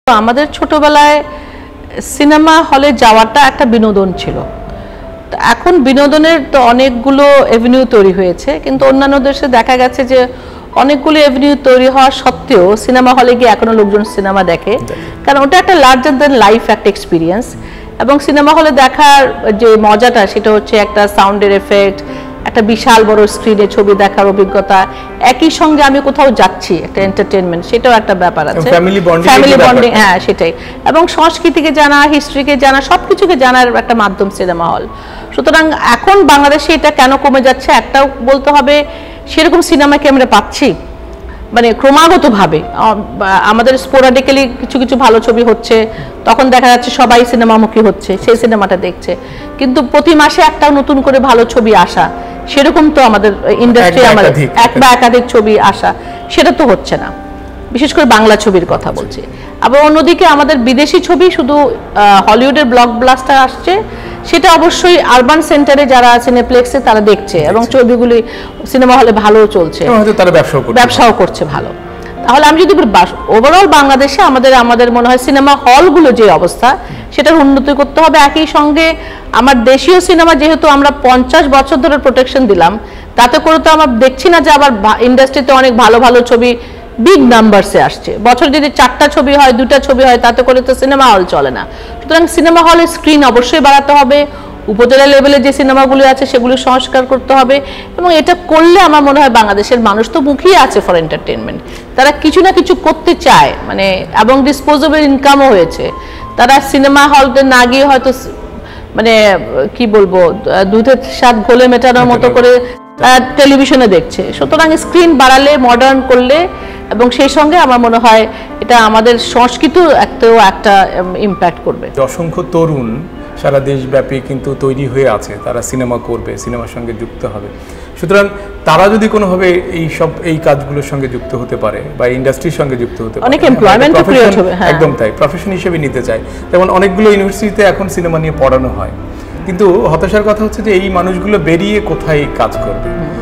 আমাদের ছোটবেলায় সিনেমা হলে যাওয়াটা একটা বিনোদন ছিল। এখন বিনোদনের তো অনেকগুলো এভিনিউ তৈরি হয়েছে, কিন্তু অন্যান্য দেশে দেখা গেছে যে অনেকগুলো এভিনিউ তৈরি হওয়া সত্ত্বেও সিনেমা হলে গিয়ে এখনো লোকজন সিনেমা দেখে, কারণ ওটা একটা লার্জার দ্যান লাইফ একটা এক্সপিরিয়েন্স। এবং সিনেমা হলে দেখার যে মজাটা সেটা হচ্ছে একটা সাউন্ডের এফেক্ট, একটা বিশাল বড় স্ক্রিনে ছবি দেখার অভিজ্ঞতা, একই সঙ্গে আমি কোথাও যাচ্ছি, একটা এন্টারটেইনমেন্ট, সেটাও একটা ব্যাপার আছে, ফ্যামিলি বন্ডিং। হ্যাঁ, সেটাই। এবং সংস্কৃতিকে জানা, হিস্ট্রিকে জানা, সবকিছুকে জানার একটা মাধ্যম সিনেমা হল। সুতরাং এখন বাংলাদেশে এটা কেন কমে যাচ্ছে, একটাও বলতে হবে সেরকম সিনেমাকে আমরা পাচ্ছি, মানে ক্রমাগতভাবে আমাদের স্পোরাডিক্যালি কিছু কিছু ভালো ছবি হচ্ছে, তখন দেখা যাচ্ছে সবাই সিনেমামুখী হচ্ছে, সেই সিনেমাটা দেখছে। কিন্তু প্রতি মাসে একটা নতুন করে ভালো ছবি আসা, সেরকম তো আমাদের ইন্ডাস্ট্রি, আমাদের এক বা একাধিক ছবি আসা, সেটা তো হচ্ছে না, বিশেষ করে বাংলা ছবির কথা বলছি। আবার অন্যদিকে আমাদের বিদেশি ছবি শুধু হলিউডের ব্লকবাস্টার আসছে, সেটা অবশ্যই আরবান সেন্টারে যারা সিনেপ্লেক্সে তারা দেখছে, এবং ছবিগুলি সিনেমা হলে ভালো চলছে, ব্যবসাও করছে ভালো। তাহলে আমি যদি ওভারঅল বাংলাদেশে আমাদের মনে হয় সিনেমা হলগুলো যে অবস্থা, সেটার উন্নতি করতে হবে। একই সঙ্গে আমার দেশীয় সিনেমা যেহেতু আমরা 50 বছর ধরে প্রোটেকশন দিলাম, তাতে করে তো আমরা দেখছি না যে আবার ইন্ডাস্ট্রিতে অনেক ভালো ভালো ছবি বিগ নাম্বারসে আসছে। বছর যদি 4টা ছবি হয়, 2টা ছবি হয়, তাতে করে তো সিনেমা হল চলে না। সুতরাং সিনেমা হলের স্ক্রিন অবশ্যই বাড়াতে হবে, উপজেলা লেভেলে যে সিনেমাগুলি আছে সেগুলি সংস্কার করতে হবে, এবং এটা করলে আমার মনে হয় বাংলাদেশের মানুষ তো মুখিয়ে আছে ফর এন্টারটেনমেন্ট, তারা কিছু না কিছু করতে চায়, মানে এবং ডিসপোজেবল ইনকামও হয়েছে। তারা সিনেমা হলতে না গিয়ে হয়তো মানে কি বলবো, দুধের স্বাদ ঘোলে মেটানোর মতো করে টেলিভিশনে দেখছে। সুতরাং স্ক্রিন বাড়ালে, মডার্ন করলে, এবং সেই সঙ্গে আমার মনে হয় এটা আমাদের সংস্কৃতিও একটা ইম্প্যাক্ট করবে। অসংখ্য তরুণ সারা দেশব্যাপী কিন্তু তৈরি হয়ে আছে, তারা সিনেমা করবে, সিনেমার সঙ্গে যুক্ত হবে। সুতরাং তারা যদি কোনোভাবে এই কাজগুলোর সঙ্গে যুক্ত হতে পারে বা ইন্ডাস্ট্রির সঙ্গে যুক্ত হতে পারে, অনেক এমপ্লয়মেন্ট ক্রিয়েট হবে। একদম তাই, প্রফেশন হিসেবে নিতে চায়। যেমন অনেকগুলো ইউনিভার্সিটিতে এখন সিনেমা নিয়ে পড়ানো হয়, কিন্তু হতাশার কথা হচ্ছে যে এই মানুষগুলো বেরিয়ে কোথায় কাজ করবে।